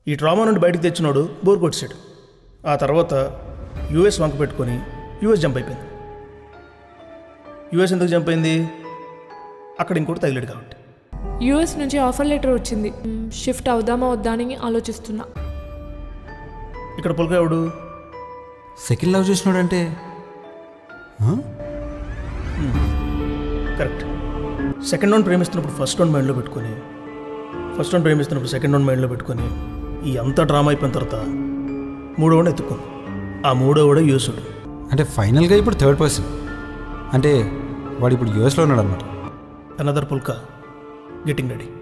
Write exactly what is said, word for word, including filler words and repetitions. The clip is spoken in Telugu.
ఈ ట్రామా నుండి బయటకు తెచ్చినాడు బోర్ కొట్టాడు. ఆ తర్వాత యూఎస్ వంక పెట్టుకొని యూఎస్ జంప్ అయిపోయింది. యూఎస్ ఎందుకు జంప్ అయింది? అక్కడ ఇంకోటి తగిలాడు కాబట్టి. యూఎస్ నుంచి ఆఫర్ లెటర్ వచ్చింది. షిఫ్ట్ అవుదామా వద్దా అని ఆలోచిస్తున్నా. ఇక్కడ పుల్క ఎవడు? సెకండ్ లవ్ చేసినాడంటే కరెక్ట్. సెకండ్ వన్ ప్రేమిస్తున్నప్పుడు ఫస్ట్ వన్ మైండ్లో పెట్టుకొని ఫస్ట్ వన్ ప్రేమిస్తున్నప్పుడు సెకండ్ వన్ మైండ్లో పెట్టుకొని ఈ అంతా డ్రామా అయిపోయిన తర్వాత మూడోవాడు ఎత్తుక్కుంది. ఆ మూడోవాడు యూఎస్డు. అంటే ఫైనల్గా ఇప్పుడు థర్డ్ పర్సన్, అంటే వాడు ఇప్పుడు యూఎస్లో ఉన్నాడు అనమాట. అనదర్ పుల్క గెటింగ్ రెడీ.